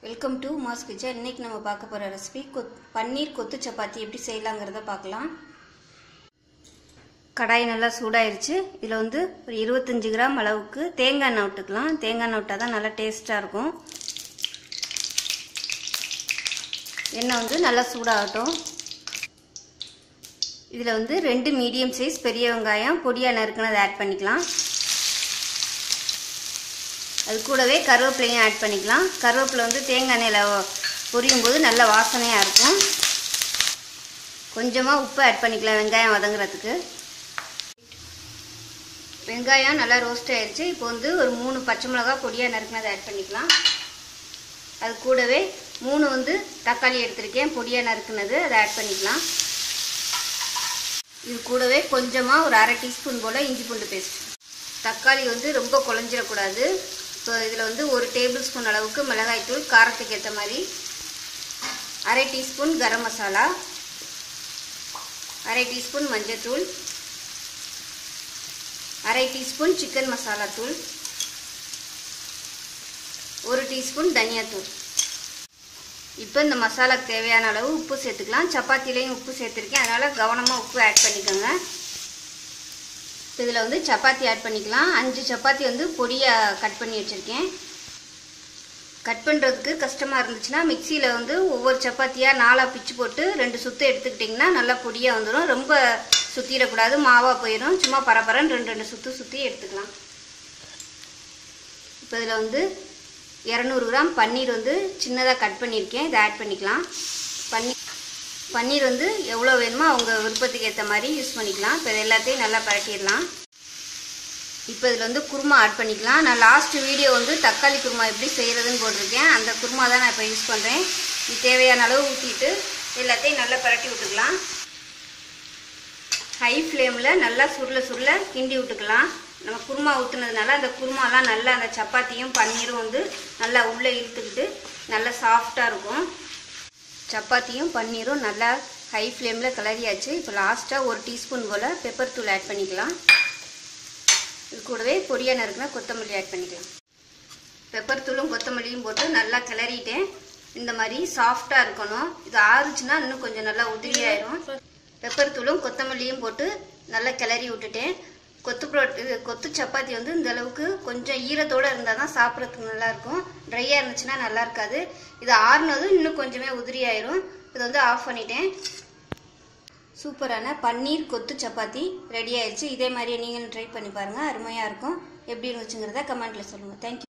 Welcome to mass kitchen. இன்னைக்கு நம்ம பார்க்க போகிற ரெசிபி பன்னீர் கொத்து சப்பாத்தி எப்படி செய்யலாங்கிறத பார்க்கலாம். கடாய் நல்லா சூடாயிருச்சு. இதில் ஒரு 25 கிராம் அளவுக்கு தேங்காய் எண்ணெய் விட்டுக்கலாம். தேங்காய் எண்ணெய் விட்டால் தான் நல்லா டேஸ்ட்டாக இருக்கும். எண்ணெய் நல்லா சூடாகட்டும். இதில் 2 மீடியம் சைஸ் பெரிய வெங்காயம் பொடியாக நறுக்குனதை ஆட் பண்ணிக்கலாம். அது கூடவே கருவேப்பிலையும் ஆட் பண்ணிக்கலாம். கருவேப்பிலை தேங்காய் எண்ணெயில் பொரியும் போது நல்ல வாசனையாக இருக்கும். கொஞ்சமாக உப்பு ஆட் பண்ணிக்கலாம் வெங்காயம் வதங்குறதுக்கு. வெங்காயம் நல்லா ரோஸ்ட் ஆயிடுச்சு. இப்போ ஒரு 3 பச்சை மிளகாய் பொடியாக நறுக்குனதை ஆட் பண்ணிக்கலாம். அது கூடவே 3 தக்காளி எடுத்திருக்கேன் பொடியாக நறுக்குனது, அதை ஆட் பண்ணிக்கலாம். இது கூடவே கொஞ்சமாக ஒரு 1/2 டீஸ்பூன் போல் இஞ்சி பூண்டு பேஸ்ட். தக்காளி ரொம்ப குழஞ்சிடக்கூடாது. ஸோ இதில் 1 டேபிள் ஸ்பூன் அளவுக்கு மிளகாய்த்தூள், காரத்துக்கு ஏற்ற மாதிரி 1/2 டீஸ்பூன் கரம் மசாலா, 1/2 டீஸ்பூன் மஞ்சத்தூள், 1/2 டீஸ்பூன் சிக்கன் மசாலா தூள், 1 டீஸ்பூன் தனியாத்தூள். இப்போ இந்த மசாலாக்கு தேவையான அளவு உப்பு சேர்த்துக்கலாம். சப்பாத்திலையும் உப்பு சேர்த்துருக்கேன், அதனால் கவனமாக உப்பு ஆட் பண்ணிக்கோங்க. இதில் சப்பாத்தி ஆட் பண்ணிக்கலாம். 5 சப்பாத்தி பொடியாக கட் பண்ணி வச்சுருக்கேன். கட் பண்ணுறதுக்கு கஷ்டமாக இருந்துச்சுன்னா மிக்சியில் ஒவ்வொரு சப்பாத்தியாக 4 பிச்சு போட்டு 2 சுற்று எடுத்துக்கிட்டிங்கன்னா நல்லா பொடியாக வந்துடும். ரொம்ப சுற்றிடக்கூடாது, மாவாக போயிடும். சும்மா பரபரன்னு 2 சுற்று சுற்றி எடுத்துக்கலாம். இப்போ இதில் 200 கிராம் பன்னீர் சின்னதாக கட் பண்ணியிருக்கேன், இதை ஆட் பண்ணிக்கலாம். பன்னீர் எவ்வளோ வேணுமோ அவங்க விருப்பத்துக்கு ஏற்ற மாதிரி யூஸ் பண்ணிக்கலாம். இப்போ இது எல்லாத்தையும் நல்லா பரட்டிடலாம். இப்போ இதில் குருமா ஆட் பண்ணிக்கலாம். நான் லாஸ்ட் வீடியோ தக்காளி குருமா எப்படி செய்கிறதுன்னு போட்டிருக்கேன். அந்த குருமா தான் நான் இப்போ யூஸ் பண்ணுறேன். இது தேவையான அளவு ஊற்றிட்டு எல்லாத்தையும் நல்லா பரட்டி விட்டுக்கலாம். ஹை ஃப்ளேமில் நல்லா சுருள கிண்டி விட்டுக்கலாம். நம்ம குருமா ஊற்றுனதுனால அந்த குருமாலாம் நல்லா அந்த சப்பாத்தியும் பன்னீரும் நல்லா உள்ளே இழுத்துக்கிட்டு நல்லா சாஃப்டாக இருக்கும். சப்பாத்தியும் பன்னீரும் நல்லா ஹை ஃப்ளேமில் கிளறியாச்சு. இப்போ லாஸ்ட்டாக 1 டீஸ்பூன் போல் பெப்பர் தூள் ஆட் பண்ணிக்கலாம். இது கூடவே பொடியாக நறுக்குனா கொத்தமல்லி ஆட் பண்ணிக்கலாம். பெப்பர் தூளும் கொத்தமல்லியும் போட்டு நல்லா கிளறிட்டேன். இந்த மாதிரி சாஃப்டாக இருக்கணும். இது ஆறுச்சுன்னா இன்னும் கொஞ்சம் நல்லா உதிரியாயிரும். பெப்பர் தூளும் கொத்தமல்லியும் போட்டு நல்லா கிளறி விட்டுட்டேன். கொத்து சப்பாத்தி இந்த அளவுக்கு கொஞ்சம் ஈரத்தோடு இருந்தால் தான் சாப்பிட்றதுக்கு நல்லாயிருக்கும். ட்ரையாக இருந்துச்சுன்னா நல்லா இருக்காது. இது ஆறுனதும் இன்னும் கொஞ்சமே உதிரியாயிரும். இது ஆஃப் பண்ணிட்டேன். சூப்பரான பன்னீர் கொத்து சப்பாத்தி ரெடி ஆயிடுச்சு. இதே மாதிரியே நீங்களும் ட்ரை பண்ணி பாருங்கள், அருமையாக இருக்கும். எப்படி இருந்துச்சுங்கிறத கமெண்ட்டில் சொல்லுங்கள். தேங்க்யூ.